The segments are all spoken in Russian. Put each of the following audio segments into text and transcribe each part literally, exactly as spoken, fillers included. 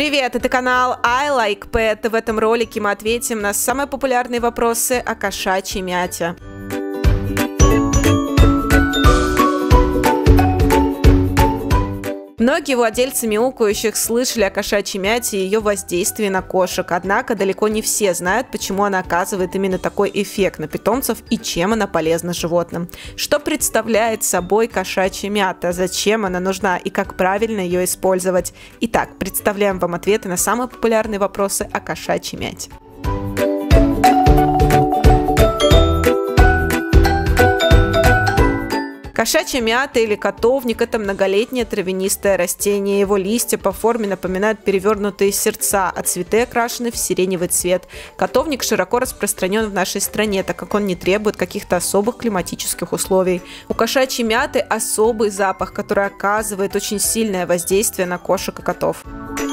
Привет, это канал I Like Pet. В этом ролике мы ответим на самые популярные вопросы о кошачьей мяте. Многие владельцы мяукающих слышали о кошачьей мяте и ее воздействии на кошек, однако далеко не все знают, почему она оказывает именно такой эффект на питомцев и чем она полезна животным. Что представляет собой кошачья мята, зачем она нужна и как правильно ее использовать. Итак, представляем вам ответы на самые популярные вопросы о кошачьей мяте. Кошачья мята или котовник – это многолетнее травянистое растение. Его листья по форме напоминают перевернутые сердца, а цветы окрашены в сиреневый цвет. Котовник широко распространен в нашей стране, так как он не требует каких-то особых климатических условий. У кошачьей мяты особый запах, который оказывает очень сильное воздействие на кошек и котов.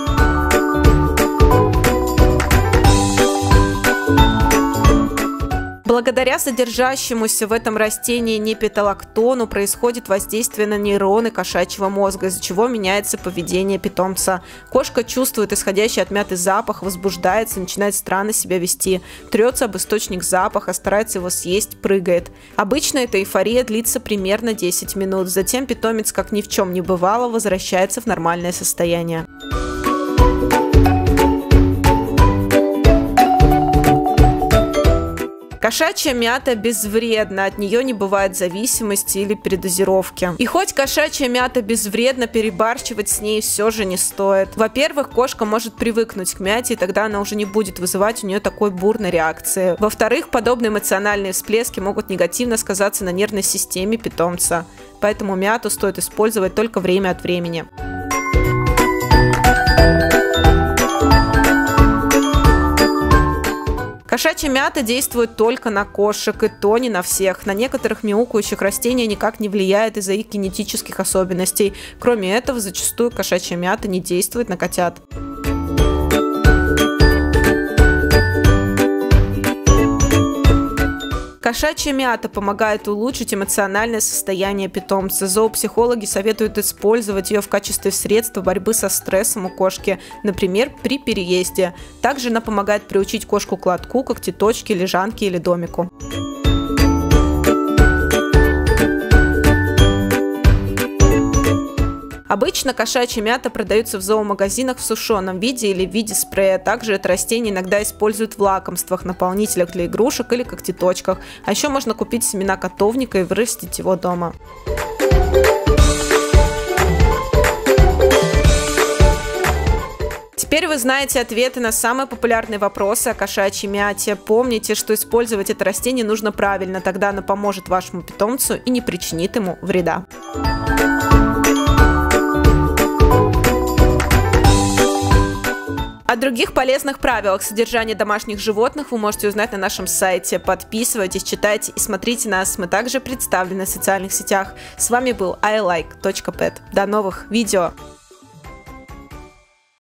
Благодаря содержащемуся в этом растении непиталактону происходит воздействие на нейроны кошачьего мозга, из-за чего меняется поведение питомца. Кошка чувствует исходящий от мяты запах, возбуждается, начинает странно себя вести, трется об источник запаха, старается его съесть, прыгает. Обычно эта эйфория длится примерно десять минут, затем питомец, как ни в чем не бывало, возвращается в нормальное состояние. Кошачья мята безвредна, от нее не бывает зависимости или передозировки. И хоть кошачья мята безвредна, перебарщивать с ней все же не стоит. Во-первых, кошка может привыкнуть к мяте, и тогда она уже не будет вызывать у нее такой бурной реакции. Во-вторых, подобные эмоциональные всплески могут негативно сказаться на нервной системе питомца. Поэтому мяту стоит использовать только время от времени. Кошачья мята действует только на кошек, и то не на всех. На некоторых мяукающих растения никак не влияет из-за их генетических особенностей. Кроме этого, зачастую кошачья мята не действует на котят. Кошачья мята помогает улучшить эмоциональное состояние питомца. Зоопсихологи советуют использовать ее в качестве средства борьбы со стрессом у кошки, например, при переезде. Также она помогает приучить кошку к лотку, когтеточке, лежанке или домику. Обычно кошачья мята продается в зоомагазинах в сушеном виде или в виде спрея. Также это растение иногда используют в лакомствах, наполнителях для игрушек или когтеточках. А еще можно купить семена котовника и вырастить его дома. Теперь вы знаете ответы на самые популярные вопросы о кошачьей мяте. Помните, что использовать это растение нужно правильно, тогда оно поможет вашему питомцу и не причинит ему вреда. О других полезных правилах содержания домашних животных вы можете узнать на нашем сайте. Подписывайтесь, читайте и смотрите нас. Мы также представлены в социальных сетях. С вами был I Like точка Pet. До новых видео!